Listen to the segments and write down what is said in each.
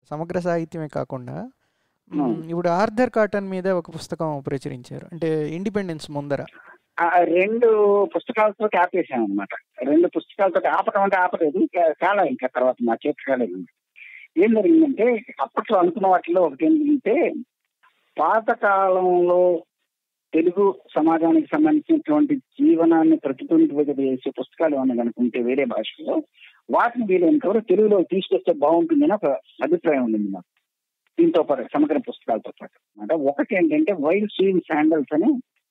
సమగ్ర సాహిత్యమే కాకుండా ఉమ్. ఇప్పుడు ఆర్థర్ కాటన్ మీద ఒక పుస్తకం ప్రచురించారు, అంటే ఇండిపెండెన్స్ ముందర. ఆ 2 పుస్తకాలతో ఆపేసాం అనమాట. 2 పుస్తకాలతో ఆపటం అంటే ఆపలేదు, చాలా ఇంకా తర్వాత మా చేతి కాలేదు. ఏం జరిగిందంటే అప్పట్లో అనుకున్న వాటిలో ఒకటి ఏంటంటే, పాతకాలంలో తెలుగు సమాజానికి సంబంధించినటువంటి జీవనాన్ని ప్రతిబింబింపజేసే పుస్తకాలు ఏమన్నా కనుకుంటే వేరే భాషలో, వాటిని వీలైనంత వరకు తెలుగులో తీసుకొస్తే బాగుంటుందని ఒక అభిప్రాయం ఉండింది నాకు. దీంతో పాటు సమగ్ర పుస్తకాలతో పాటు అనమాట. ఒకటి ఏంటంటే వైల్డ్ స్వింగ్ శాండల్స్ అని,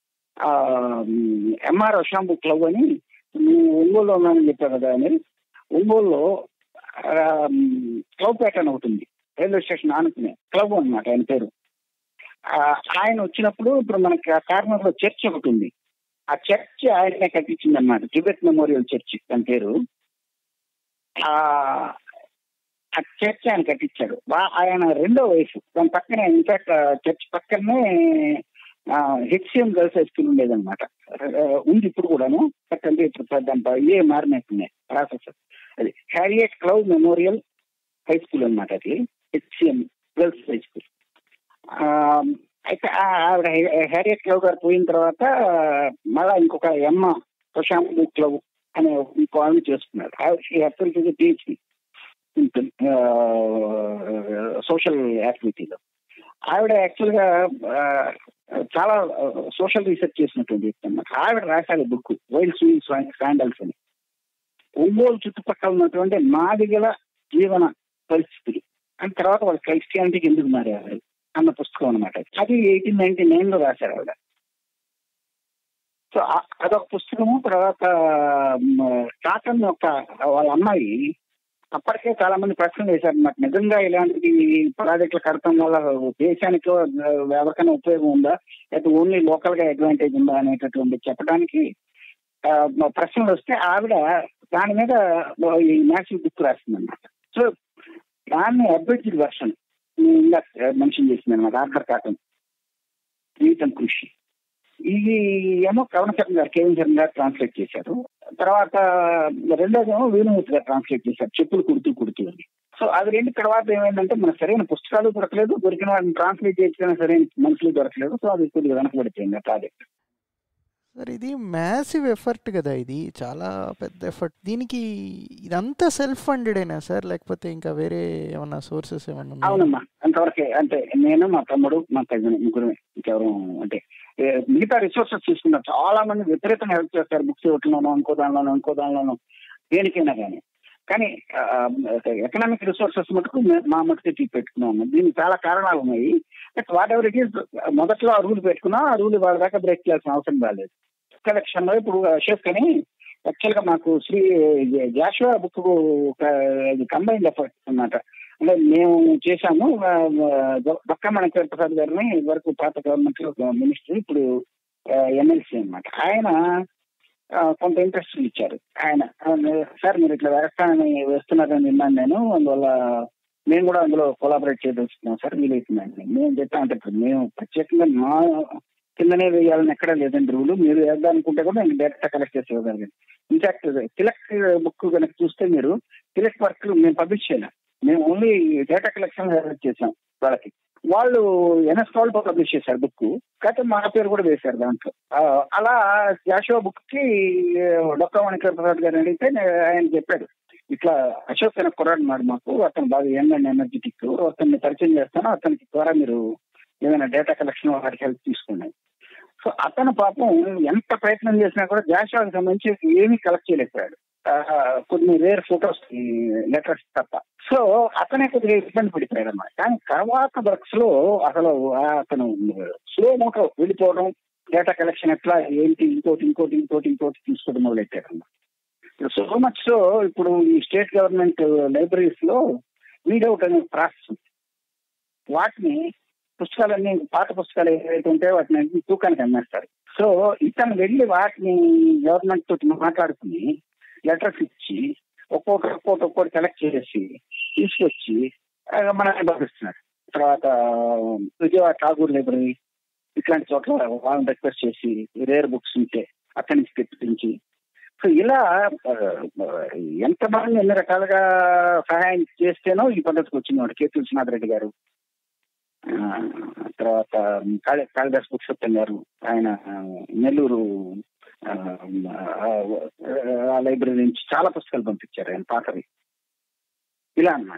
ఎంఆర్ అషాంబు క్లబ్ అని, ఒంగోలులో ఉన్నానని చెప్పారు కదా అని, ఒంగోలులో క్లబ్ ప్యాటర్న్ అవుతుంది, రైల్వే స్టేషన్ ఆనుకునే క్లబ్ అనమాట ఆయన పేరు. ఆయన వచ్చినప్పుడు ఇప్పుడు మనకి ఆ కార్నర్ లో చర్చ్ ఒకటి ఉంది, ఆ చర్చ్ ఆయనే కట్టించింది అనమాట, టిబెట్ మెమోరియల్ చర్చ్ దాని పేరు. ఆ చర్చ్ ఆయన కట్టించాడు. ఆయన 2వ వైఫ్ దాని పక్కనే, ఇన్ఫాక్ట్ చర్చ్ పక్కనే హెచ్సిఎం గర్ల్స్ హై స్కూల్ ఉండేదన్నమాట. ఉంది ఇప్పుడు కూడాను, అంటే ఇప్పుడు దాని మారినట్టున్నాయి ప్రాసెస్. అది Harriet cloud memorial high school అనమాట, అది హెచ్సిఎం గర్ల్స్ హై స్కూల్. అయితే ఆవిడ హ్యారియట్ క్లవ్ గారు పోయిన తర్వాత మళ్ళా ఇంకొక ఎమ్మ ప్రశాంత్ క్లవ్ అనే ఇంకో ఆమె చేసుకున్నారు. పిహెచ్డి సోషల్ యాక్టివిటీలో. ఆవిడ యాక్చువల్ గా చాలా సోషల్ రీసెర్చ్ చేసినటువంటి వ్యక్తి అన్నమాట. ఆవిడ రాశాలి బుక్ వైల్డ్ స్వింగ్ శాండల్స్ అని, ఒంగోలు చుట్టుపక్కల ఉన్నటువంటి మాదిగల జీవన పరిస్థితులు అని, తర్వాత వాళ్ళ క్రిస్టియానిటీకి ఎందుకు మారారు అన్న పుస్తకం అనమాట. అది 1899లో రాశారు ఆవిడ. సో అదొక పుస్తకము. తర్వాత కాటన్ యొక్క వాళ్ళ అమ్మాయి అప్పటికే చాలా మంది ప్రశ్నలు వేశారనమాట, నిజంగా ఇలాంటి ప్రాజెక్టులు కడతాం వల్ల దేశానికి ఎవరికైనా ఉపయోగం ఉందా, లేకపోతే ఓన్లీ లోకల్ గా అడ్వాంటేజ్ ఉందా అనేటటువంటి చెప్పడానికి ప్రశ్నలు వస్తే ఆవిడ దాని మీద ఈ మ్యాసివ్ బుక్ రాసింది అనమాట. సో దాన్ని అబ్రిడ్జ్డ్ వర్షన్ ఇలా మెన్షన్ చేసింది అనమాట, ఆర్థర్ కాటన్ జీవితం కృషి. ఇది ఏమో కవనచరణ్ గారు, కేవీ చరణ్ గారు ట్రాన్స్లేట్ చేశారు. తర్వాత 2వదేమో వేణుమూర్తి గారు ట్రాన్స్లేట్ చేశారు, చెప్పులు కుడుతూ అని. సో అది 2 తర్వాత ఏమైందంటే మన సరైన పుస్తకాలు దొరకలేదు, దొరికిన వాటిని ట్రాన్స్లేట్ చేయడానికి సరైన మనుషులు దొరకలేదు. సో అది కొద్దిగా వెనకబడిపోయింది ఆ ప్రాజెక్ట్. సార్ ఇది మ్యాసివ్ ఎఫర్ట్ కదా, ఇది చాలా పెద్ద ఎఫర్ట్. దీనికి ఇదంతా సెల్ఫ్ ఫండెడేనా సార్, లేకపోతే ఇంకా వేరే ఏమన్నా సోర్సెస్ ఏమన్నా? అవునమ్మా, అంతవరకే. అంటే నేను, మా తమ్ముడు, మా కజిన్, ముగ్గురు. ఇంకెవరు అంటే మిగతా రిసోర్సెస్ తీసుకున్నారు. చాలా మంది విపరీతంగా హెల్ప్ చేస్తారు, బుక్స్ ఇవ్వట్లోనో ఇంకో దానిలోనో దేనికైనా కానీ. కానీ ఎకనామిక్ రిసోర్సెస్ మటుకు మా మటుకు పెట్టుకున్నాము. దీనికి చాలా కారణాలు ఉన్నాయి. But whatever it is, మొదట్లో ఆ రూల్ పెట్టుకున్నాం, ఆ రూల్ వాళ్ళ దాకా బ్రేక్ చేయాల్సిన అవసరం రాలేదు. కలెక్షన్ లో ఇప్పుడు అశోక్ అని యాక్చువల్ గా మాకు Shri Jashuva book combined effort అన్నమాట. అంటే మేము చేశాము. బక్కమణ ప్రసాద్ గారిని వరకు పాత గవర్నమెంట్ లో మినిస్టర్, ఇప్పుడు ఎమ్మెల్సీ అనమాట. ఆయన కొంత ఇంట్రెస్ట్ ఇచ్చారు. ఆయన సార్ మీరు ఇట్లా వేస్తున్నారని విన్నాను నేను, అందువల్ల మేము కూడా అందులో కొలాబరేట్ చేయదలుచుకున్నాం సార్, వీలైతుందండి. మేము చెప్తా అంటే మేము ప్రత్యేకంగా మా కిందనే వేయాలని ఎక్కడా లేదండి రూలు, మీరు వేద్దామనుకుంటే కూడా నేను డేటా కలెక్ట్ చేసి ఇవ్వగలిగాను. ఇన్ఫాక్ట్ తిలక్ బుక్ కనుక చూస్తే మీరు, తిలక్ వర్క్ మేము పబ్లిష్ చేయలేం, మేము ఓన్లీ డేటా కలెక్షన్ చేసాం వాళ్ళకి. వాళ్ళు ఎన్ఎస్కాల్ పబ్లిష్ చేశారు బుక్, కాకపోతే మా పేరు కూడా వేశారు దాంట్లో. అలా జాషువా బుక్ కి డొక్కా మణికర్ ప్రసాద్ గారు అడిగితే ఆయన చెప్పాడు, ఇట్లా అశోక్ అనే కుర్రాడు ఉన్నాడు మాకు, అతను బాగా యంగ్ అండ్ ఎనర్జెటిక్, అతన్ని పరిచయం చేస్తాను, అతనికి ద్వారా మీరు ఏదైనా డేటా కలెక్షన్ వాటికి హెల్ప్ తీసుకోండి. సో అతను పాపం ఎంత ప్రయత్నం చేసినా కూడా జాషువాకి సంబంధించి ఏమీ కలెక్ట్ చేయలేకపోయాడు, కొన్ని రేర్ ఫొటోస్, లెటర్స్ తప్ప. సో అతనే కొద్దిగా ఇబ్బంది పడిపోయాడు అన్నమాట. కానీ తర్వాత వర్క్స్ లో అసలు అతను స్లో మోటో వెళ్ళిపోవడం, డేటా కలెక్షన్ ఎట్లా ఏంటి ఇంకోటి తీసుకోవడం మొదలెట్టాడు అన్నమాట. సో మచ్ సో ఇప్పుడు ఈ స్టేట్ గవర్నమెంట్ లైబ్రరీస్ లో రీడౌట్ అనే ప్రాసెస్ ఉంది. వాటిని పుస్తకాలన్నీ, పాత పుస్తకాలు ఏవైతే ఉంటాయో వాటిని అన్ని తూకానికి అమ్మేస్తారు. సో ఇతను వెళ్ళి వాటిని గవర్నమెంట్ తోటి మాట్లాడుకుని లెటర్స్ ఇచ్చి ఒక్కోటి కలెక్ట్ చేసి తీసుకొచ్చి మనల్ని పంపిస్తున్నారు. తర్వాత విజయవాడ ఠాగూర్ లైబ్రరీ ఇట్లాంటి చోట్ల వాళ్ళని రిక్వెస్ట్ చేసి రేర్ బుక్స్ ఉంటే అక్కడి నుంచి తెప్పించి సో ఇలా ఎంతమంది ఎన్ని రకాలుగా సహాయం చేస్తేనో ఈ పద్ధతికి వచ్చింది. కె తులసినాథ్ రెడ్డి గారు, తర్వాత కాళిదాస్ పురుషోత్తం గారు, ఆయన నెల్లూరు ఆ లైబ్రరీ నుంచి చాలా పుస్తకాలు పంపించారు ఆయన పాతవి. ఇలా అన్నమాట.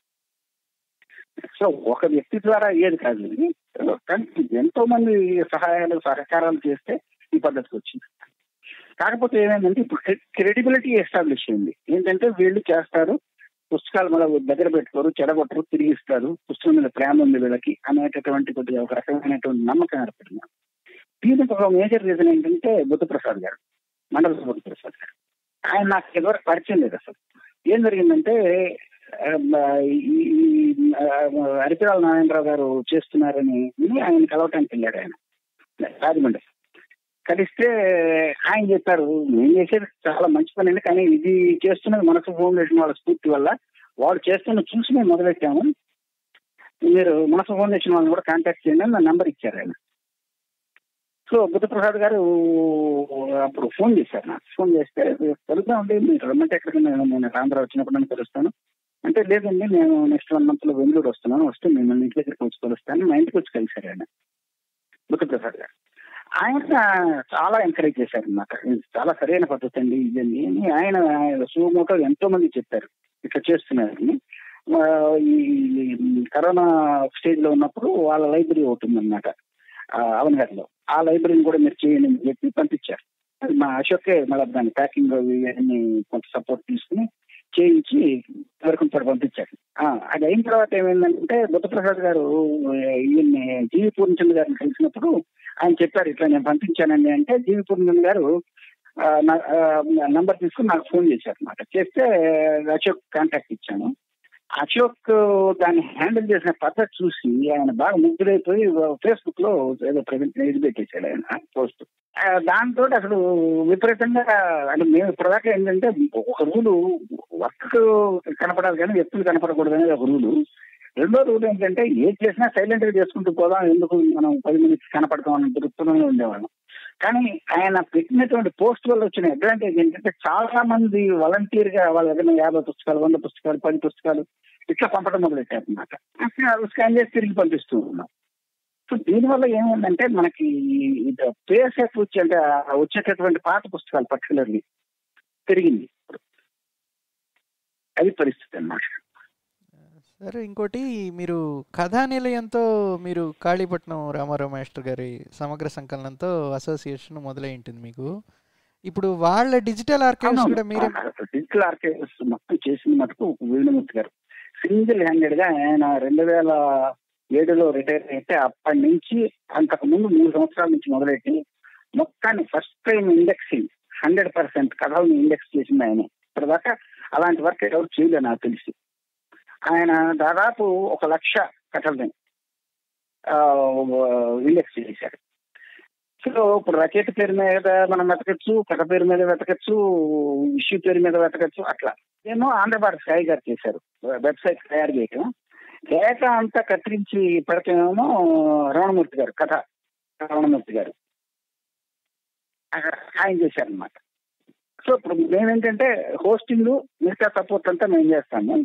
సో ఒక వ్యక్తి ద్వారా అయ్యేది కాదు ఇది. కానీ ఎంతో మంది సహాయాలు సహకారాలు చేస్తే ఈ పద్ధతికి వచ్చింది. కాకపోతే ఏమైందంటే ఇప్పుడు క్రెడిబిలిటీ ఎస్టాబ్లిష్ అయింది. ఏంటంటే వీళ్ళు చేస్తారు, పుస్తకాలు మన దగ్గర పెట్టుకోరు, చెడగొట్టరు, తిరిగి ఇస్తారు, పుస్తకం మీద ప్రేమ ఉంది వీళ్ళకి అనేటటువంటి కొద్దిగా ఒక రకమైనటువంటి నమ్మకం ఏర్పడింది. దీనికి ఒక మేజర్ రీజన్ ఏంటంటే బుద్ధప్రసాద్ గారు, మండల బుద్ధప్రసాద్ గారు. ఆయన నాకు ఎవరికి పరిచయం లేదు అసలు. ఏం జరిగిందంటే అరిపిరాల నారాయణరావు గారు చేస్తున్నారని ఆయన కలవటానికి వెళ్ళాడు ఆయన రాజమండ్రి. కలిస్తే ఆయన చెప్పారు, నేను చేసేది చాలా మంచి పని అండి, కానీ ఇది చేస్తున్నది మనసు ఫౌండేషన్ వాళ్ళ స్ఫూర్తి వల్ల, వాళ్ళు చేస్తున్న చూసి మేము మొదలెట్టాము, మీరు మనసు ఫౌండేషన్ వాళ్ళని కూడా కాంటాక్ట్ చేయండి అని నా నంబర్ ఇచ్చారు ఆయన. సో బుద్ధప్రసాద్ గారు అప్పుడు ఫోన్ చేశారు నాకు. ఫోన్ చేస్తే కలుద్దామండి, మీరు రమ్మంటే ఎక్కడికి, నేను ఆంధ్ర వచ్చినప్పుడు నేను కలుస్తాను అంటే, లేదండి నేను నెక్స్ట్ 1 month లో బెంగళూరు వస్తున్నాను, వస్తే నేను ఇంటి దగ్గరికి వచ్చి కలుస్తాను. మా ఇంటికి వచ్చి కలిశారు ఆయన బుద్ధప్రసాద్ గారు. ఆయన చాలా ఎంకరేజ్ చేశారు అన్నమాట. చాలా సరైన పద్ధతి అండి ఇదండి అని. ఆయన సుమోటో ఎంతో మంది చెప్పారు ఇట్లా చేస్తున్నారని. ఈ కరోనా స్టేజ్ లో ఉన్నప్పుడు వాళ్ళ లైబ్రరీ ఒకటి ఉందన్నమాట అవనగర్లో, ఆ లైబ్రరీని కూడా మీరు చేయండి అని చెప్పి పంపించారు. అది మా అశోకే మళ్ళీ దాని ప్యాకింగ్ ఇవన్నీ కొంత సపోర్ట్ తీసుకుని చేయించి వరకు పంపించారు. అది అయిన తర్వాత ఏమైందంటే బుద్ధప్రసాద్ గారు ఈయన్ని జీవి పూర్ణచంద్ర గారిని కలిసినప్పుడు ఆయన చెప్పారు, ఇట్లా నేను పంపించానండి అంటే, జీవి పూర్ణచంద్ర గారు నంబర్ తీసుకుని నాకు ఫోన్ చేశారు అన్నమాట. చేస్తే అశోక్ కాంటాక్ట్ ఇచ్చాను. అశోక్ దాన్ని హ్యాండిల్ చేసిన పద్ధతి చూసి ఆయన బాగా ముగ్గురైపోయి ఫేస్బుక్ లో ఏదో ప్రజెంట్ ఇది పెట్టేశాడు ఆయన పోస్ట్. దాంతో అసలు విపరీతంగా, అంటే మేము ఇప్పటిదాకా ఏంటంటే ఒక రూలు వర్క్ కనపడాలి కానీ వ్యక్తులు కనపడకూడదు అనేది ఒక రూలు. రెండో రూల్ ఏంటంటే ఏది చేసినా సైలెంట్ గా చేసుకుంటూ పోదాం, ఎందుకు మనం 10 minutes కనపడతాం అని దృక్పథంలో ఉండేవాళ్ళం. కానీ ఆయన పెట్టినటువంటి పోస్ట్ వల్ల వచ్చిన అడ్వాంటేజ్ ఏంటంటే చాలా మంది వాలంటీర్ గా వాళ్ళ దగ్గర 50 పుస్తకాలు, 100 పుస్తకాలు, 10 పుస్తకాలు ఇట్లా పంపడం మొదలెట్టారు అన్నమాట. స్కాన్ చేసి తిరిగి పంపిస్తూ ఉన్నాం. సో దీనివల్ల ఏమైందంటే మనకి పేస్ వచ్చి, అంటే వచ్చేటటువంటి పాత పుస్తకాలు పర్టికులర్లీ పెరిగింది. అది పరిస్థితి అన్నమాట. సరే, ఇంకోటి, మీరు కథానిలయంతో మీరు కాళీపట్నం రామారావు మాస్టర్ గారి సమగ్ర సంకలనంతో అసోసియేషన్ మొదలై ఉంటుంది మీకు. ఇప్పుడు వాళ్ళ డిజిటల్ ఆర్కైవ్స్ కూడా మీరే? డిజిటల్ ఆర్కైవ్స్ మొత్తం చేసిన మటుకు వేణుమూర్తి గారు సింగిల్ హ్యాండెడ్ గా. ఆయన 2007లో రిటైర్ అయితే అప్పటి నుంచి అంతకు ముందు 3 సంవత్సరాల నుంచి మొదలెట్టి మొత్తాన్ని ఫస్ట్ టైం ఇండెక్సింగ్ 100% కథలను ఇండెక్స్ చేసింది ఆయన. ఇప్పటిదాకా అలాంటి వర్క్ ఎవరు చేయలేదు నాకు తెలిసి. ఆయన దాదాపు 1,00,000 కథల్ని ఇండెక్స్ చేశారు. సో ఇప్పుడు రచయిత పేరు మీద మనం వెతకచ్చు, కథ పేరు మీద వెతకచ్చు, ఇష్యూ పేరు మీద వెతకచ్చు. అట్లా ఏమో ఆంధ్రభారత్ సాయి గారు చేశారు వెబ్సైట్ తయారు చేయటం. డేటా అంతా కత్తిరించి పెడతామేమో రమణమూర్తి గారు, కథ రమణమూర్తి గారు ఆయన చేశారనమాట. సో ఇప్పుడు మేమేంటంటే హోస్టింగ్, మిగతా సపోర్ట్ అంతా మేము చేస్తాము.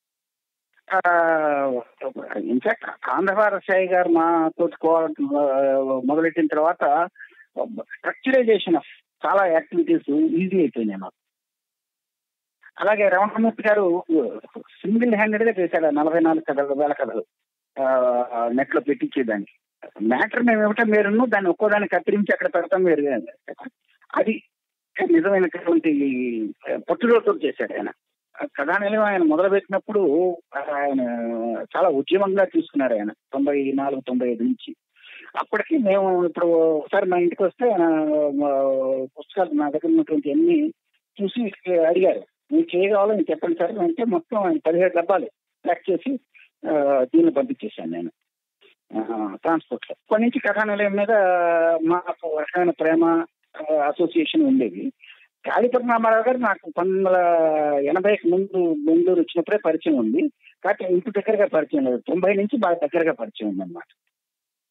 ఇన్ఫాక్ట్ ఆంధ్రభారత్ సాయి గారు మా తోటి మొదలెట్టిన తర్వాత స్ట్రక్చరైజేషన్ ఆఫ్ చాలా యాక్టివిటీస్ ఈజీ అయిపోయినాయి మాకు. అలాగే రమణమూర్తి గారు సింగిల్ హ్యాండెడ్ గా చేశాడు 44 కథలు, 1000 కథలు నెట్ లో పెట్టించేదానికి. మ్యాటర్ మేము ఏమిటో మీరు దాన్ని ఒక్కోదాన్ని కత్తిరించి అక్కడ పెడతాం మీరు. అది నిజమైనటువంటి పట్టుదలతో చేశాడు ఆయన. కథానిలయం ఆయన మొదలుపెట్టినప్పుడు ఆయన చాలా ఉద్యమంగా తీసుకున్నారు ఆయన 94, 95 నుంచి. అప్పటికి మేము ఇప్పుడు ఒకసారి మా ఇంటికి వస్తే ఆయన పుస్తకాలు నా దగ్గర ఉన్నటువంటి అన్ని చూసి అడిగారు, మీకు ఏ కావాలో మీకు చెప్పండి సార్ అంటే మొత్తం ఆయన 17 డబ్బాలు ప్యాక్ చేసి దీన్ని పంపించేశాను నేను ట్రాన్స్పోర్ట్ లో. ఇప్పటి నుంచి కథానిలయం మీద మాకు రకమైన ప్రేమ అసోసియేషన్ ఉండేది. కాళీపట్నం రామారావు గారు నాకు 1980కి ముందు బెంగళూరు వచ్చినప్పుడే పరిచయం ఉంది. కాబట్టి ఇంటి దగ్గరగా పరిచయం లేదు, 90 నుంచి బాగా దగ్గరగా పరిచయం ఉంది అన్నమాట.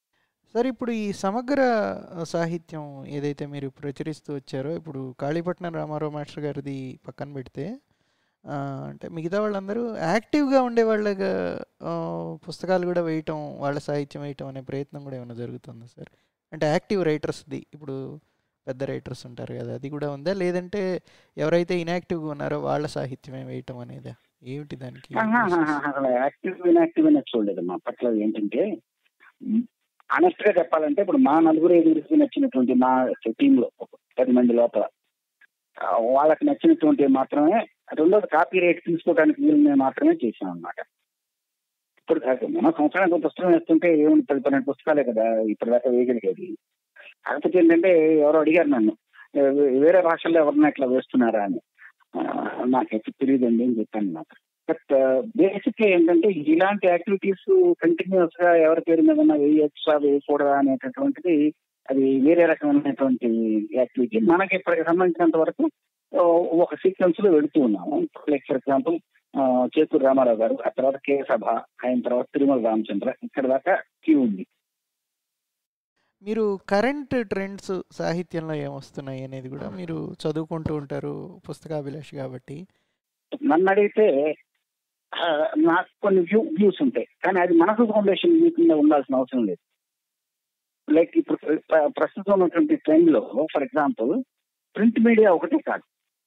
సార్ ఇప్పుడు ఈ సమగ్ర సాహిత్యం ఏదైతే మీరు ప్రచురిస్తూ వచ్చారో, ఇప్పుడు కాళీపట్నం రామారావు మాస్టర్ గారిది పక్కన పెడితే ఆ, అంటే మిగతా వాళ్ళందరూ యాక్టివ్గా ఉండే వాళ్ళగా పుస్తకాలు కూడా వేయటం, వాళ్ళ సాహిత్యం వేయటం అనే ప్రయత్నం కూడా ఏమైనా జరుగుతుందా సార్? అంటే యాక్టివ్ రైటర్స్ది ఇప్పుడు పెద్ద రైటర్స్ ఉంటారు కదా, అది కూడా ఉందా? లేదంటే ఎవరైతే ఇన్యాక్టివ్గా ఉన్నారో వాళ్ళ సాహిత్యమే వేయటం అనేదా? ఏమిటి దానికి ప్రాసెస్? అసలు యాక్టివ్ ఇన్యాక్టివ్ అనేది చూడలేదు మా పట్ల. ఏంటంటే ఆనెస్ట్ గా చెప్పాలంటే ఇప్పుడు మా నలుగురు ఐదుగురికి నచ్చినటువంటి మా టీమ్ లో ఒక 10 మంది లోపల వాళ్ళకి నచ్చినటువంటి మాత్రమే, రెండోది కాపీ రైట్ తీసుకోవడానికి వీళ్ళని మాత్రమే చేసాం అన్నమాట. ఇప్పుడు కాదు, మనం సంవత్సరానికి ఒక పుస్తకం వేస్తుంటే ఏముంది, 10-12 పుస్తకాలే కదా ఇప్పటిదాకా వేయగలిగేది. కాకపోతే ఏంటంటే ఎవరో అడిగారు నన్ను, వేరే భాషల్లో ఎవరన్నా ఇట్లా వేస్తున్నారా అని. నాకైతే తెలియదండి అని చెప్పాను నాకు. బట్ బేసిక్ ఏంటంటే ఇలాంటి యాక్టివిటీస్ కంటిన్యూస్ గా ఎవరి పేరు మీద వేయచ్చా వేయకూడదా అనేటటువంటిది అది వేరే రకమైనటువంటి యాక్టివిటీ. మనకి ఇప్పటికి సంబంధించినంత వరకు ఒక సీక్వెన్స్ లో వెళుతూ ఉన్నాము. Like for example Chekuru Ramarao garu, ఆ తర్వాత కే సభ, ఆయన తర్వాత తిరుమల రామచంద్ర, ఇక్కడ దాకా క్యూ ఉంది. మీరు కరెంట్ ట్రెండ్స్ సాహిత్యంలో ఏమొస్తున్నాయి అనేది కూడా మీరు చదువుకుంటూ ఉంటారు, పుస్తకాభిలాషి కాబట్టి. నన్ను అడిగితే నాకు కొన్ని వ్యూస్ ఉంటాయి, కానీ అది మనసు ఫౌండేషన్ వ్యూ కింద ఉండాల్సిన అవసరం లేదు. లైక్ ఇప్పుడు ప్రస్తుతం ఉన్నటువంటి ట్రెండ్ లో ఫర్ ఎగ్జాంపుల్ ప్రింట్ మీడియా ఒకటే కాదు,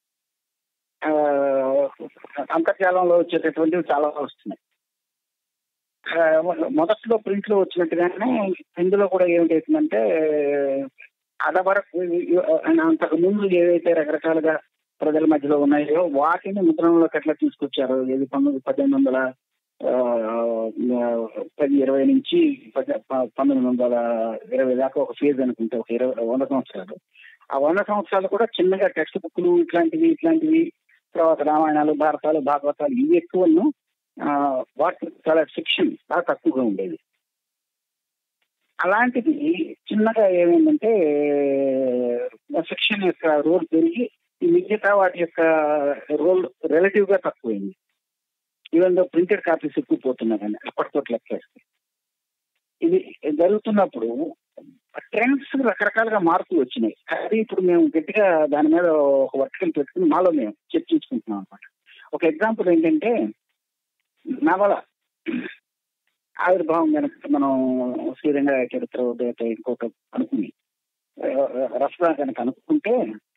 అంతర్జాలంలో వచ్చేటటువంటివి చాలా వస్తున్నాయి. మొదట్లో ప్రింట్ లో వచ్చినట్టుగానే ఇందులో కూడా ఏమిటైతుందంటే అదవరకు అంతకు ముందు ఏవైతే రకరకాలుగా ప్రజల మధ్యలో ఉన్నాయో వాటిని ముద్రణలోకి ఎట్లా తీసుకొచ్చారు, 1820 నుంచి 1920 దాకా ఒక ఫేజ్ అనుకుంటే, ఒక 100 సంవత్సరాలు. ఆ 100 సంవత్సరాలు కూడా చిన్నగా టెక్స్ట్ బుక్లు ఇట్లాంటివి, తర్వాత రామాయణాలు, భారతాలు, భాగవతాలు ఇవి ఎక్కువను, వాటి చాలా ఫిక్షన్ చాలా తక్కువగా ఉండేది. అలాంటిది చిన్నగా ఏమైందంటే ఫిక్షన్ యొక్క రోల్ పెరిగి మిగతా వాటి యొక్క రోల్ రిలేటివ్ గా తక్కువైంది. ఈవెన్ దో ప్రింటెడ్ కాపీస్ ఎక్కువ పోతున్నారని అప్పటితో లెక్కేస్తే. ఇది జరుగుతున్నప్పుడు ట్రెండ్స్ రకరకాలుగా మారుతూ వచ్చినాయి. అది ఇప్పుడు మేము గట్టిగా దాని మీద ఒక వర్టికల్ పెట్టుకుని మాలో మేము చర్చించుకుంటున్నాం అనమాట. ఒక ఎగ్జాంపుల్ ఏంటంటే నవల ఆవిర్భావం కనుక మనం శ్రీరంగ చరిత్ర ఇంకొక అనుకుని రఫ్గా కనుక అనుకుంటే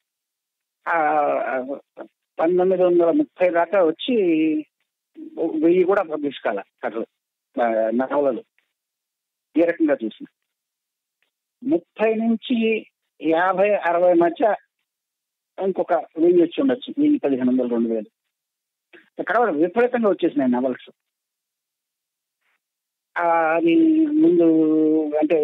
1930 దాకా వచ్చి 1000 కూడా పబ్లిష్ కాల కథలు, నవలలు. ఏ రకంగా చూసిన 30 నుంచి 50-60 మధ్య ఇంకొక 1000 వచ్చి ఉండొచ్చు, 1500-2000. తర్వాత విపరీతంగా వచ్చేసినాయి నవల్స్. అది ముందు అంటే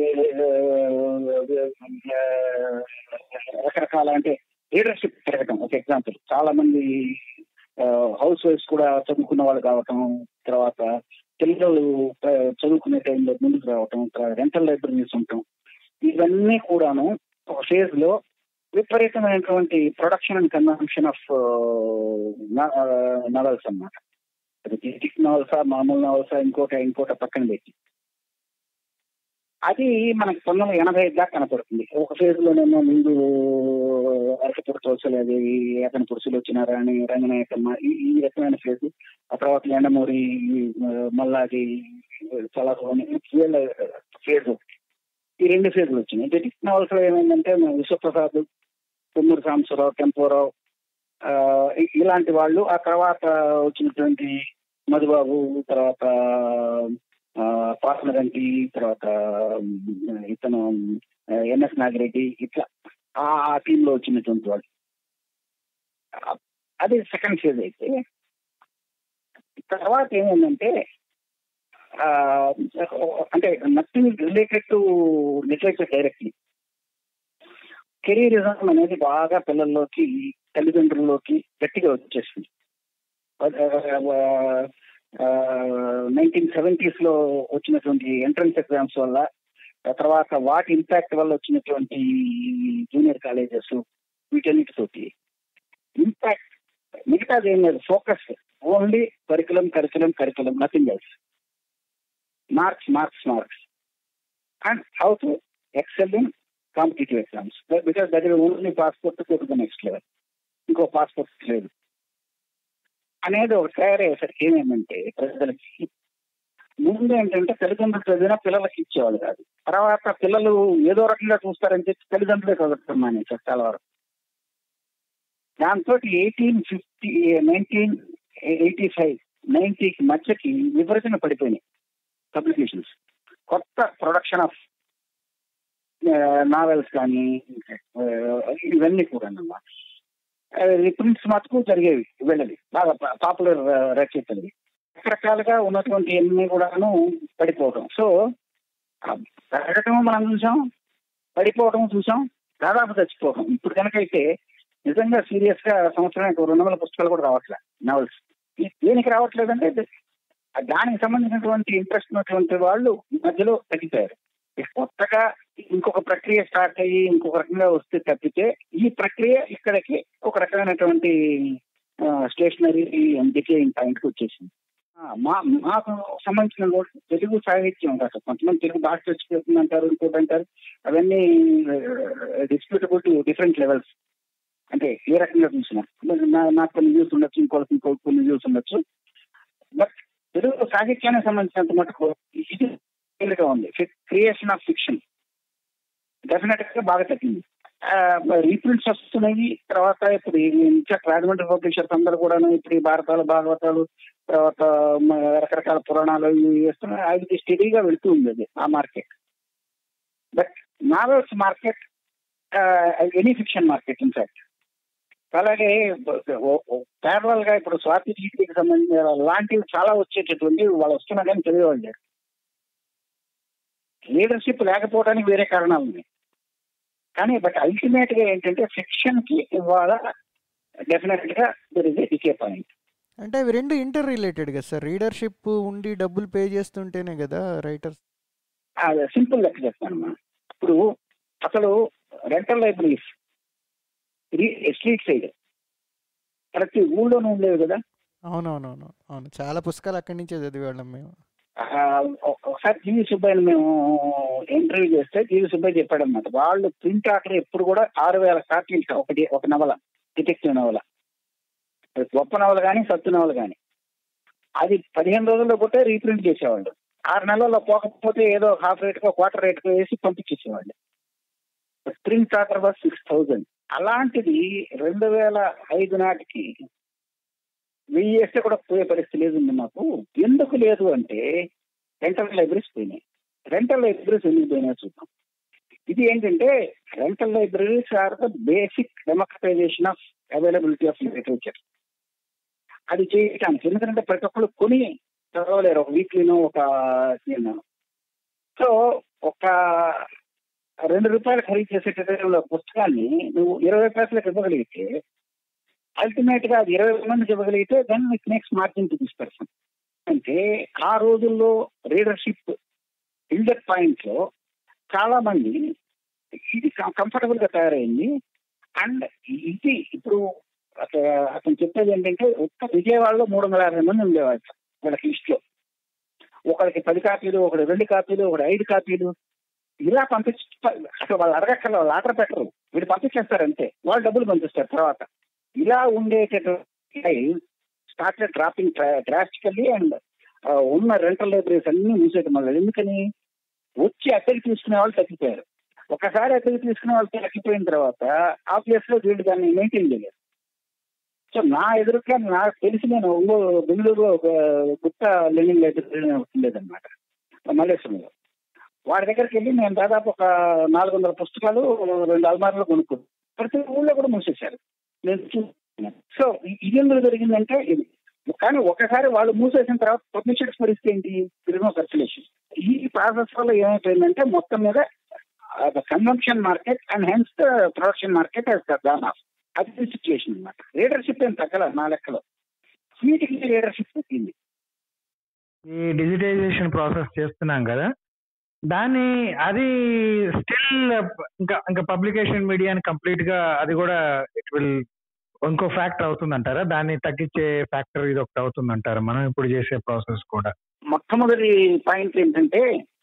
రకరకాల అంటే లీడర్షిప్ పెరగటం. ఒక ఎగ్జాంపుల్, చాలా మంది హౌస్ వైఫ్స్ కూడా చదువుకున్న వాళ్ళు కావటం, తర్వాత పిల్లలు చదువుకునే టైంలో ముందుకు రావటం, తర్వాత రెంటల్ లైబ్రరీస్ ఉండటం, ఇవన్నీ కూడాను ఒక ఫేజ్ లో విపరీతమైనటువంటి production and consumption of novels అన్నమాట. నవల్సా, మామూలు నవల్సా, ఇంకోట పక్కన పెట్టి అది మనకి 1985 దాకా కనపడుతుంది. ఒక ఫేజ్ లోనేమో ముందు అరకపూడి తులసిలేదేవి, అతని పురుషులు వచ్చినారని, రంగనాయకమ్మ, ఈ రకమైన ఫేజ్. ఆ తర్వాత ఎండమూరి, మల్లాది, చలసోని వీళ్ళ ఫేజ్. ఈ 2 ఫేజ్లు వచ్చినాయి. డిటెక్టివ్ నవల్స్ లో ఏమైందంటే విశ్వప్రసాద్, కొమ్మూరి సాంబశివరావు, టెంపోరావు ఇలాంటి వాళ్ళు, ఆ తర్వాత వచ్చినటువంటి మధుబాబు, తర్వాత పార్లగంటి, తర్వాత ఇతను ఎన్ఎస్ నాగిరెడ్డి, ఇట్లా ఆ టీంలో వచ్చినటువంటి వాళ్ళు. అది సెకండ్ ఫేజ్. అయితే తర్వాత ఏమైందంటే అంటే nothing related to literature directly, careerism అనేది బాగా పిల్లల్లోకి, తల్లిదండ్రుల్లోకి గట్టిగా వచ్చేసింది. 1970s లో వచ్చినటువంటి ఎంట్రన్స్ ఎగ్జామ్స్ వల్ల, తర్వాత వాటి ఇంపాక్ట్ వల్ల వచ్చినటువంటి జూనియర్ కాలేజెస్, వీటన్నిటితోటి ఇంపాక్ట్. మిగతాది ఏం లేదు, focus only curriculum, nothing else. Marks. And how to excel in competitive exams, because that is only passport to the next level, ఇంకో పాస్పోర్ట్ లేదు అనేది ఒక తయారయ్యేసరికి ఏమేమంటే ప్రజలకి ముందు ఏంటంటే తల్లిదండ్రులు చదివినా పిల్లలకి ఇచ్చేవాళ్ళు కాదు. తర్వాత పిల్లలు ఏదో రకంగా చూస్తారని చెప్పి తల్లిదండ్రులే చదువుతారు మానేసారు చాలా వరకు. దాంతో 1985-90కి మధ్యకి విపరీతంగా పడిపోయినాయి పబ్లికేషన్స్. కొత్త ప్రొడక్షన్ ఆఫ్ నావెల్స్ కానీ ఇవన్నీ కూడా అన్నమాట. రిప్రింట్స్ మటుకు జరిగేవి, వెళ్ళేవి బాగా పాపులర్ రచయితలవి. రకరకాలుగా ఉన్నటువంటి అన్ని కూడాను పడిపోవడం. సో పెరగటం మనం చూసాం, పడిపోవడం చూసాం, దాదాపు చచ్చిపోవడం. ఇప్పుడు కనుకైతే నిజంగా సీరియస్ గా సంవత్సరానికి 200 పుస్తకాలు కూడా రావట్లేదు నావెల్స్. దేనికి రావట్లేదంటే దానికి సంబంధించినటువంటి ఇంట్రెస్ట్ ఉన్నటువంటి వాళ్ళు మధ్యలో తగ్గిపోయారు. కొత్తగా ఇంకొక ప్రక్రియ స్టార్ట్ అయ్యి ఇంకొక రకంగా వస్తే తప్పితే ఈ ప్రక్రియ ఇక్కడికి ఒక రకమైనటువంటి స్టేషనరీ డిక్లేయింగ్ పాయింట్కి వచ్చేసింది. మాకు సంబంధించిన తెలుగు సాహిత్యం కాదు, కొంతమంది తెలుగు భాష చచ్చిపోతుంది అంటారు, ఇంకోటి అంటారు. అవన్నీ డిస్ప్యూటబుల్ టు డిఫరెంట్ లెవెల్స్. అంటే ఏ రకంగా చూసినా నాకు కొన్ని వ్యూస్ ఉండొచ్చు, ఇంకోటి కొన్ని వ్యూస్ ఉండొచ్చు. బట్ తెలుగు సాహిత్యానికి సంబంధించినంత మటుకు ఇది గా ఉంది. క్రియేషన్ ఆఫ్ ఫిక్షన్ డెఫినెట్ గా బాగా తగ్గింది. రీప్రింట్స్ వస్తున్నాయి. తర్వాత ఇప్పుడు రాజమండ్రి పబ్లిషర్స్ అందరూ కూడా ఇప్పుడు ఈ భారతాలు, భాగవతాలు, తర్వాత రకరకాల పురాణాలు వేస్తున్నాయి. అది స్టడీగా వెళ్తూ ఉంది అది ఆ market. But novels market, any fiction market in fact. అలాగే ప్యారలల్ గా ఇప్పుడు స్వాతి జీవికి సంబంధించిన లాంటివి చాలా వచ్చేటటువంటి వాళ్ళు వస్తున్నా కానీ చదివేవాళ్ళు లేరు. లీడర్షిప్ లేకపోవడానికి వేరే కారణాలు ఉన్నాయి. కానీ బట్ అల్టిమేట్ గా ఏంటంటే ఫిక్షన్ కి ఇవాళ డెఫినెట్ గా there is a decay point. అంటే అవి రెండు ఇంటర్ రిలేటెడ్ కదా సార్. రీడర్షిప్ ఉండి డబ్బులు పే చేస్తుంటేనే కదా రైటర్స్. సింపుల్ లెక్క చెప్తానమ్మా. ఇప్పుడు అసలు రెంటల్ లైబ్రరీస్ స్ట్రీట్ సైడ్ ప్రతి ఊళ్ళోనూ ఉండేవి కదా. అవునవునవును, అవును, చాలా పుస్తకాలు అక్కడి నుంచే చదివేవాళ్ళం మేము. ఒకసారి జీవి సుబ్బయ్యని మేము ఇంటర్వ్యూ చేస్తే జీవి సుబ్బయ్య చెప్పాడు అనమాట, వాళ్ళు ప్రింట్ ఆర్డర్ ఎప్పుడు కూడా 6,000 కాపీలు ఒక నవల, డిటెక్టివ్ నవల, గొప్ప నవల కానీ సత్తు నవల కానీ, అది 15 రోజుల్లో పోతే రీప్రింట్ చేసేవాళ్ళు. 6 నెలల్లో పోకపోతే ఏదో హాఫ్ రేట్కో క్వార్టర్ రేట్కో వేసి పంపించేసేవాళ్ళు. Print order was 6,000. అలాంటిది 2005 నాటికి 1000 వేస్తే కూడా పోయే పరిస్థితి లేదు మాకు. ఎందుకు లేదు అంటే రెంటల్ లైబ్రరీస్ పోయినాయి. రెంటల్ లైబ్రరీస్ ఎందుకు పోయినా చూద్దాం. ఇది ఏంటంటే rental libraries are the basic democratization of availability of literature. అది చేయటానికి, ఎందుకంటే ప్రతి ఒక్కరు కొని చదవలేరు ఒక వీక్లీనో ఒక. సో ఒక 2 రూపాయలు ఖరీదు చేసేటటువంటి పుస్తకాన్ని నువ్వు 20 పైసలకు ఇవ్వగలిగితే, అల్టిమేట్ గా అది 20 మందికి ఇవ్వగలిగితే then it makes margin to this person. అంటే ఆ రోజుల్లో రీడర్షిప్ బిల్డప్ పాయింట్ లో చాలా మంది ఇది కంఫర్టబుల్ గా తయారైంది. అండ్ ఇది ఇప్పుడు అతను చెప్పేది ఏంటంటే ఒక్క విజయవాడలో 350 మంది ఉండేవాళ్ళు వాళ్ళకి లిస్ట్ లో. ఒకరికి 10 కాపీలు, ఒకటి 2 కాపీలు, ఒకటి 5 కాపీలు ఇలా అసలు వాళ్ళు అడగక్కర్ల, వాళ్ళు ఆర్డర్ పెట్టరు, వీళ్ళు పంపించేస్తారు అంతే, వాళ్ళు డబ్బులు పంపిస్తారు. తర్వాత ఇలా ఉండేటటువంటి స్టార్టెడ్ డ్రాపింగ్ డ్రాస్టికల్లీ. అండ్ ఉన్న రెంటల్ లైబ్రరీస్ అన్ని మూసేయడం వల్ల, ఎందుకని వచ్చి అద్దెకి తీసుకునే వాళ్ళు తగ్గిపోయారు. ఒకసారి అద్దెకి తీసుకునే వాళ్ళు తగ్గిపోయిన తర్వాత ఆబ్వియస్ గా వీళ్ళు దాన్ని మెయింటైన్ చేయలేరు. సో నా ఎదురుగా నాకు తెలిసి నేను బెంగళూరులో ఒక గుప్త లెర్నింగ్ లైబ్రరీ ఉండేదన్నమాట మల్లేశ్వరంలో. వాడి దగ్గరికి వెళ్ళి నేను దాదాపు ఒక 400 పుస్తకాలు 2 అల్మార్లు కొనుక్కున్నాను. ప్రతి ఊళ్ళో కూడా మూసేశారు నేను చూస్తున్నాను. సో ఇది ఎందుకు జరిగిందంటే ఇది. కానీ ఒకసారి వాళ్ళు మూసేసిన తర్వాత పబ్లిషర్స్ పరిస్థితి ఏంటి? తిరిగిన సర్క్యులేషన్. ఈ ప్రాసెస్ వల్ల ఏమైపోయిందంటే మొత్తం మీద consumption market and hence the production market down off. అది సిచ్యువేషన్ అనమాట. లీడర్షిప్ ఏం తగ్గల నా లెక్కలో, వీటికి లీడర్షిప్ తగ్గింది. ఈ డిజిటైజేషన్ ప్రాసెస్ చేస్తున్నాం కదా, దాన్ని అది స్టిల్ ఇంకా పబ్లికేషన్ మీడియాని కంప్లీట్ గా అది కూడా ఇట్ విల్ ఇంకో ఫ్యాక్టర్ అవుతుందంటారా? దాన్ని తగ్గించే ఫ్యాక్టర్ ఇది ఒకటి అవుతుందంటారా మనం ఇప్పుడు చేసే ప్రాసెస్ కూడా? మొట్టమొదటి పాయింట్ ఏంటంటే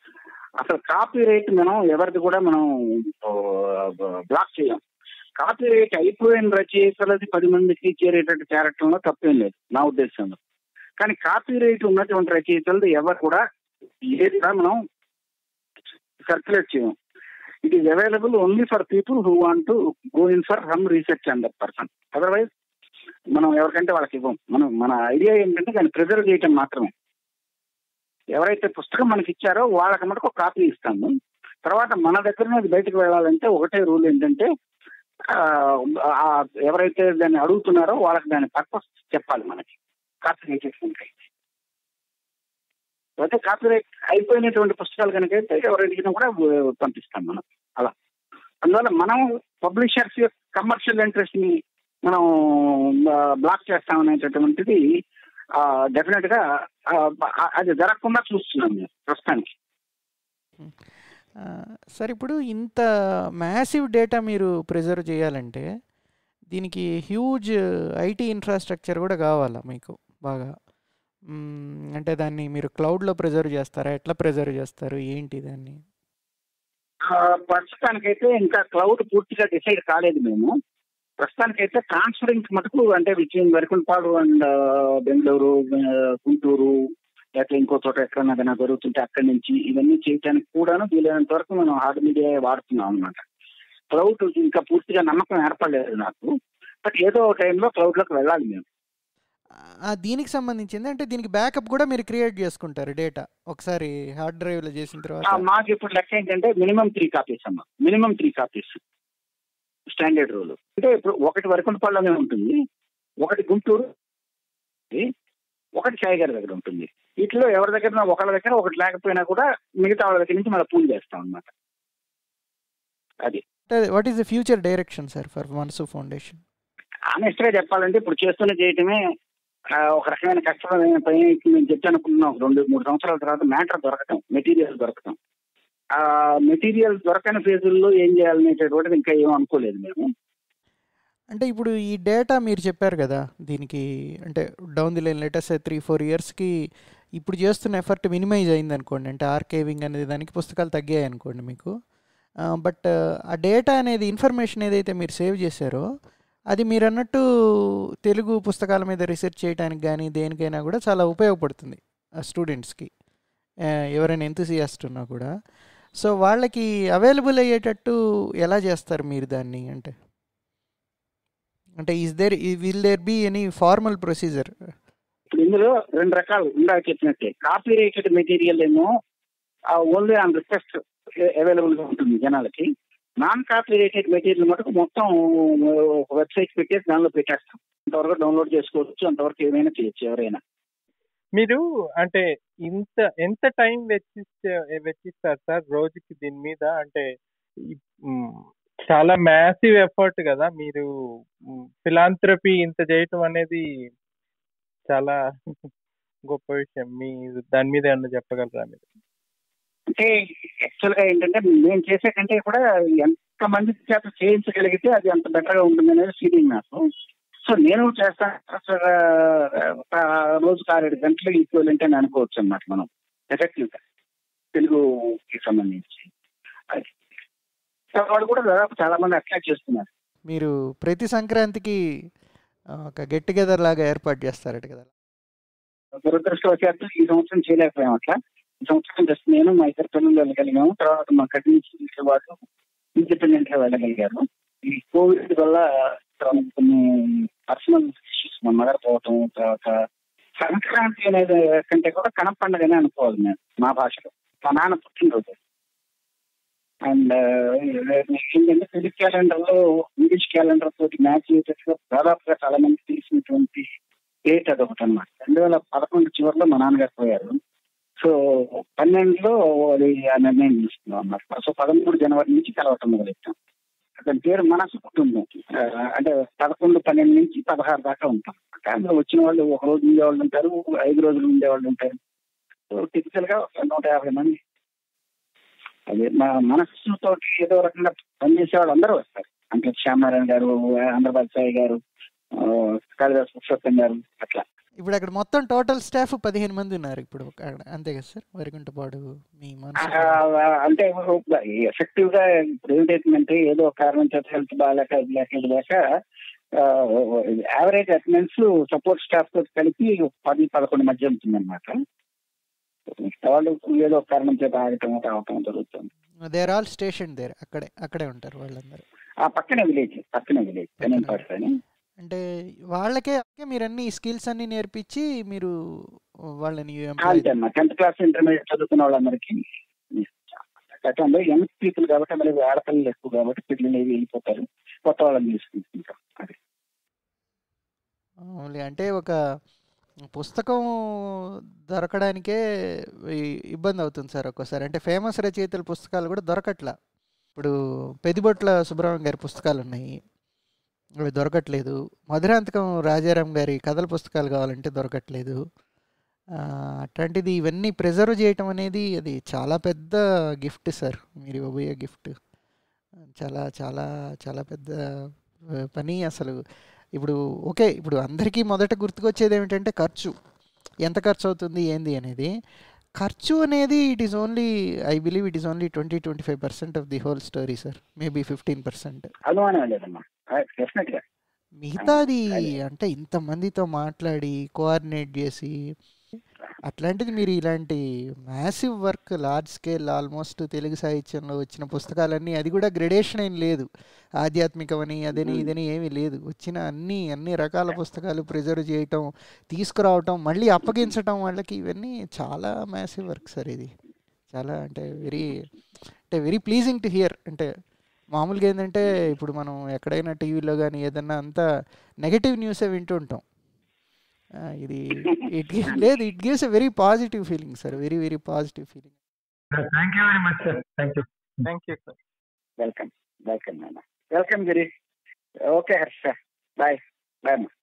అసలు కాపీ రైట్ మనం ఎవరిది కూడా మనం బ్లాక్ చేయం. కాపీ రైట్ అయిపోయిన రచయితలది 10 మందికి చేరేటట్టు చేరటంలో తప్పేం లేదు నా ఉద్దేశంలో. కానీ కాపీ రైట్ ఉన్నటువంటి రచయితలది ఎవరు కూడా ఏది కూడా మనం సర్క్యులేట్ చేయం. It is available only for people who want to go in for some research on that person. Otherwise మనం ఎవరికంటే వాళ్ళకి ఇవ్వం. మన ఐడియా ఏంటంటే దాన్ని ప్రిజర్వ్ చేయటం మాత్రమే. ఎవరైతే పుస్తకం మనకి ఇచ్చారో వాళ్ళకి మటుకు ఒక కాపీ ఇస్తాము. తర్వాత మన దగ్గర నుంచి బయటకు వెళ్ళాలంటే ఒకటే రూల్ ఏంటంటే ఎవరైతే దాన్ని అడుగుతున్నారో వాళ్ళకి దాని పర్పస్ చెప్పాలి మనకి. కాపీ రైట్ అయితే కాపీ రైట్ అయిపోయినటువంటి పుస్తకాలు కనుక అయితే ఎవరైనా కూడా పంపిస్తాం మనం అలా. అందువల్ల మనం పబ్లిషర్స్ యొక్క కమర్షియల్ ఇంట్రెస్ట్ ని మనం బ్లాక్ చేస్తామనేటటువంటిది డెఫినెట్ గా అది జరగకుండా చూస్తున్నాం మేము ప్రస్తుతానికి. సార్, ఇప్పుడు ఇంత మ్యాసివ్ డేటా మీరు ప్రిజర్వ్ చేయాలంటే దీనికి హ్యూజ్ ఐటీ ఇన్ఫ్రాస్ట్రక్చర్ కూడా కావాలా మీకు బాగా? అంటే దాన్ని మీరు క్లౌడ్లో ప్రిజర్వ్ చేస్తారా? ఎట్లా ప్రిజర్వ్ చేస్తారు? ఏంటి దాన్ని? ప్రస్తుతానికైతే ఇంకా క్లౌడ్ పూర్తిగా డిసైడ్ కాలేదు మేము. ప్రస్తుతానికైతే ట్రాన్స్ఫరింగ్ మటుకు అంటే బిట్వీన్ వరికుంటపాడు అండ్ బెంగళూరు, గుంటూరు, లేకపోతే ఇంకో చోట ఎక్కడన్నా జరుగుతుంటే అక్కడి నుంచి ఇవన్నీ చేయడానికి కూడాను వీలైనంత వరకు మనం హార్డ్ మీడియా వాడుతున్నాం అనమాట. క్లౌడ్ ఇంకా పూర్తిగా నమ్మకం ఏర్పడలేదు నాకు. బట్ ఏదో టైంలో క్లౌడ్లోకి వెళ్ళాలి మేము. దీనికి సంబంధించింది అంటే దీనికి బ్యాకప్ కూడా మీరు క్రియేట్ చేసుకుంటారు డేటా ఒకసారి హార్డ్ డ్రైవ్లో చేసిన తర్వాత? మాకు ఇప్పుడు లెక్క ఏంటంటే మినిమం 3 కాపీస్ అమ్మా. Minimum 3 copies standard rule. అంటే ఇప్పుడు ఒకటి వరికుంటపాడులోనే ఉంటుంది, ఒకటి గుంటూరు, ఒకటి సాయి గారి దగ్గర ఉంటుంది. వీటిలో ఎవరి దగ్గర ఒకళ్ళ దగ్గర ఒకటి లేకపోయినా కూడా మిగతా వాళ్ళ దగ్గర నుంచి మళ్ళీ పూల్ చేస్తాం అనమాట. అది what is the future direction sir for Manasu foundation? Honest గా చెప్పాలంటే ఇప్పుడు చేస్తూనే చేయటమే ఒక రకమైన కష్టమైన పని. నేను చెప్తానుకున్నాం 2-3 సంవత్సరాల తర్వాత మ్యాటర్ దొరకటం, మెటీరియల్ దొరకటం. ఆ మెటీరియల్ దొరకని ఫేజుల్లో ఏం చేయాలనేటటువంటిది ఇంకా ఏం అనుకోలేదు మేము. అంటే ఇప్పుడు ఈ డేటా మీరు చెప్పారు కదా, దీనికి అంటే డౌన్ ది లైన్ లెటర్స్ 3-4 ఇయర్స్కి ఇప్పుడు చేస్తున్న ఎఫర్ట్ మినిమైజ్ అయింది అనుకోండి, అంటే ఆర్కైవింగ్ అనేది దానికి పుస్తకాలు తగ్గాయి అనుకోండి మీకు. బట్ ఆ డేటా అనేది ఇన్ఫర్మేషన్ ఏదైతే మీరు సేవ్ చేశారో అది మీరు అన్నట్టు తెలుగు పుస్తకాల మీద రీసెర్చ్ చేయడానికి కానీ దేనికైనా కూడా చాలా ఉపయోగపడుతుంది స్టూడెంట్స్కి, ఎవరైనా ఎంతూసియాస్ట్ ఉన్నా కూడా. సో వాళ్ళకి అవైలబుల్ అయ్యేటట్టు ఎలా చేస్తారు మీరు దాన్ని? అంటే will there be any formal procedure? ఇప్పుడు ఇందులో 2 రకాలు ఇందాక చెప్పినట్టే. కాపీ రైటెడ్ మెటీరియల్ ఏమో ఓన్లీ ఆన్ రిక్వెస్ట్ అవైలబుల్ గా ఉంటుంది జనాలకి. నాన్ కాపీ రైటెడ్ మెటీరియల్ మటుకు మొత్తం వెబ్సైట్ పెట్టేసి దానిలో పెట్టేస్తాం. అంతవరకు డౌన్లోడ్ చేసుకోవచ్చు, అంతవరకు ఏమైనా చేయొచ్చు ఎవరైనా. మీరు అంటే ఎంత టైం వెచ్చిస్తారు సార్ రోజుకి దీని మీద? అంటే చాలా మ్యాసివ్ ఎఫర్ట్ కదా. మీరు ఫిలాంథ్రపీ ఇంత చేయటం అనేది చాలా గొప్ప విషయం. మీ దాని మీద ఏమన్నా చెప్పగలరా మీరు? అంటే యాక్చువల్ గా ఏంటంటే నేను చేసే కంటే కూడా ఎంత మంది చేత చేయించగలిగితే అది అంత బెటర్ గా ఉంటుంది అనేది ఫీలింగ్ నాకు. సో నేను చేస్తాను రోజుకు 6-7 గంటలు ఈక్వలెంట్ అని అనుకోవచ్చు అన్నమాట మనం ఎఫెక్టివ్ గా తెలుగుకి సంబంధించి. అది వాళ్ళు కూడా దాదాపు చాలా మంది అట్లా చేస్తున్నారు. మీరు ప్రతి సంక్రాంతికి ఒక గెట్ టుగెదర్ లాగా ఏర్పాటు చేస్తారట కదా? దురదృష్టవశాత్తు ఈ సంవత్సరం చేయలేకపోయాం అట్లా. ఈ సంవత్సరం జస్ట్ నేను మా ఇద్దరు పిల్లలు వెళ్ళగలిగాము. తర్వాత మా కజిన్స్ వాళ్ళు ఇండిపెండెంట్ గా వెళ్ళగలిగారు. ఈ కోవిడ్ వల్ల కొన్ని పర్సనల్ ఇష్యూస్ మా మదర్ పోవటం, తర్వాత సంక్రాంతి అనేది కంటే కూడా కనం పండుగనే అనుకోవాలి మేము మా భాషలో. మా నాన్న పుట్టినరోజు. అండ్ ఏంటంటే తెలుగు క్యాలెండర్ లో ఇంగ్లీష్ క్యాలెండర్ తోటి మ్యాచ్ అయ్యేటట్టుగా దాదాపుగా చాలా మంది తెలిసినటువంటి డేట్ అదొకటి అనమాట. 2011 చివరిలో మా నాన్నగారు పోయారు. సో 12లో అది ఆ నిర్ణయం తీసుకున్నాం అన్నమాట. సో 13 జనవరి నుంచి కలవటం మొదలెట్టాం. దాని పేరు మనసు కుటుంబం. అంటే 11, 12 నుంచి 16 దాకా ఉంటాం. అందులో వచ్చిన వాళ్ళు 1 రోజు ఉండేవాళ్ళు ఉంటారు, 5 రోజులు ఉండేవాళ్ళు ఉంటారు. సో టిపికల్ గా 150 మంది. అదే మా మనస్సుతో ఏదో రకంగా పనిచేసే వాళ్ళు అందరూ వస్తారు. అంటే శ్యామనారాయణ గారు, ఆంధ్రబాద్ సాయి గారు, కాళిదాస్ పురుషోత్తం గారు, అట్లా. ఇప్పుడు అక్కడ మొత్తం టోటల్ స్టాఫ్ 15 మంది ఉన్నారు ఇప్పుడు అక్కడ, అంతే కదా సార్? వరికుంటపాడు మీ మనసు అంటే ఎఫెక్టివ్ గా ఇప్పుడు ఏంటంటే ఏదో ఒక కారణం చేత హెల్త్ బాగాలేక ఇది లేక యావరేజ్ అటెండెన్స్ సపోర్ట్ స్టాఫ్ తో కలిపి 10-11 మధ్య ఉంటుంది అనమాట. వాళ్ళు ఏదో ఒక కారణం చేత ఆగటం రావటం జరుగుతుంది. They are all station there, అక్కడే ఉంటారు వాళ్ళందరూ. పక్కనే విలేజ్ కనీంపాడు అని. అంటే వాళ్ళకే మీరు అన్ని స్కిల్స్ అన్ని నేర్పించి మీరు వాళ్ళని అంతే అమ్మా. 10th క్లాస్ ఇంటర్మీడియట్ చదువుకున్న వాళ్ళందరికీ అందులో యంగ్ పీపుల్ కాబట్టి అందులో ఆడపిల్లలు ఎక్కువ కాబట్టి పిల్లలు వెళ్ళిపోతారు, కొత్త వాళ్ళని తీసుకుంటాం. అది అంటే ఒక పుస్తకం దొరకడానికే ఇబ్బంది అవుతుంది సార్ ఒక్కోసారి. అంటే ఫేమస్ రచయితల పుస్తకాలు కూడా దొరకట్లా. ఇప్పుడు పెదిబొట్ల సుబ్రహ్మణ్యం గారి పుస్తకాలు ఉన్నాయి, అవి దొరకట్లేదు. మధురాంతకం రాజారాం గారి కథల పుస్తకాలు కావాలంటే దొరకట్లేదు. అట్లాంటిది ఇవన్నీ ప్రిజర్వ్ చేయటం అనేది అది చాలా పెద్ద గిఫ్ట్ సార్, మీరు ఇవ్వబోయే గిఫ్ట్. చాలా చాలా చాలా పెద్ద పని అసలు. ఇప్పుడు ఓకే, ఇప్పుడు అందరికీ మొదట గుర్తుకొచ్చేది ఏమిటంటే ఖర్చు, ఎంత ఖర్చు అవుతుంది ఏంది అనేది. ఖర్చు అనేది it is only, I believe it is only 20-25% of the whole story sir, maybe 15%. మిగతాది అంటే ఇంతమందితో మాట్లాడి కోఆర్డినేట్ చేసి అట్లాంటిది మీరు ఇలాంటి massive work, large scale, almost Telugu సాహిత్యంలో వచ్చిన పుస్తకాలన్నీ, అది కూడా గ్రెడేషన్ ఏం లేదు, ఆధ్యాత్మికమని అదని ఇదని ఏమీ లేదు, వచ్చిన అన్ని రకాల పుస్తకాలు ప్రిజర్వ్ చేయటం, తీసుకురావటం, మళ్ళీ అప్పగించటం వాళ్ళకి, ఇవన్నీ చాలా మ్యాసివ్ వర్క్ సార్. ఇది చాలా అంటే వెరీ ప్లీజింగ్ టు హియర్. అంటే మామూలుగా ఏంటంటే ఇప్పుడు మనం ఎక్కడైనా టీవీలో కానీ ఏదన్నా అంతా నెగటివ్ న్యూసే వింటూ ఉంటాం. ఇది it gives a very positive feeling sir, very very positive feeling. Thank you very much sir. Thank you sir. Welcome Giri. Okay Harsha, bye.